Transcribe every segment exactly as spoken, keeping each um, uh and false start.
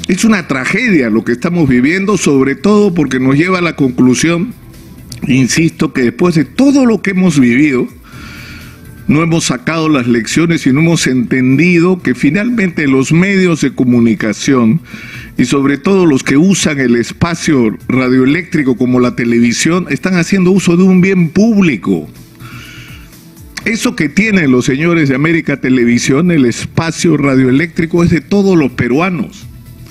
Es una tragedia lo que estamos viviendo, sobre todo porque nos lleva a la conclusión, insisto, que después de todo lo que hemos vivido, no hemos sacado las lecciones y no hemos entendido que finalmente los medios de comunicación y sobre todo los que usan el espacio radioeléctrico como la televisión están haciendo uso de un bien público. Eso que tienen los señores de América Televisión, el espacio radioeléctrico, es de todos los peruanos.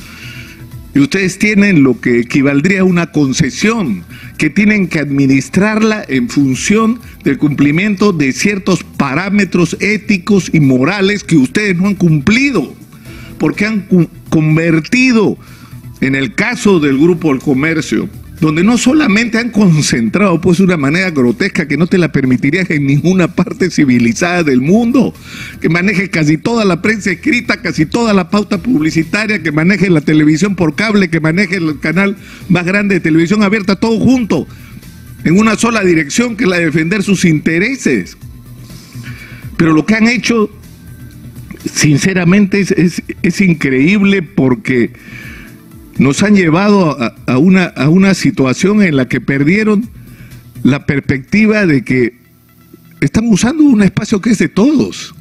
Y ustedes tienen lo que equivaldría a una concesión, que tienen que administrarla en función del cumplimiento de ciertos parámetros éticos y morales que ustedes no han cumplido, porque han convertido, en el caso del Grupo El Comercio, donde no solamente han concentrado pues de una manera grotesca que no te la permitirías en ninguna parte civilizada del mundo, que maneje casi toda la prensa escrita, casi toda la pauta publicitaria, que maneje la televisión por cable, que maneje el canal más grande de televisión abierta, todo junto, en una sola dirección, que es la de defender sus intereses. Pero lo que han hecho, sinceramente, es, es, es increíble, porque nos han llevado a, a, una, a una situación en la que perdieron la perspectiva de que están usando un espacio que es de todos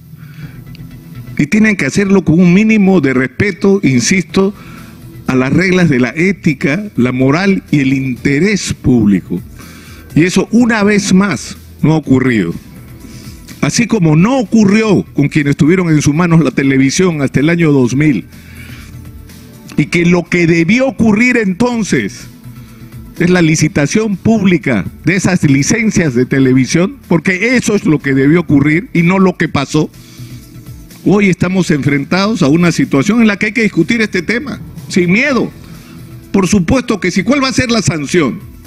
y tienen que hacerlo con un mínimo de respeto, insisto, a las reglas de la ética, la moral y el interés público. Y eso una vez más no ha ocurrido. Así como no ocurrió con quienes tuvieron en sus manos la televisión hasta el año dos mil. Y que lo que debió ocurrir entonces es la licitación pública de esas licencias de televisión, porque eso es lo que debió ocurrir y no lo que pasó. Hoy estamos enfrentados a una situación en la que hay que discutir este tema, sin miedo. Por supuesto que sí. ¿Cuál va a ser la sanción?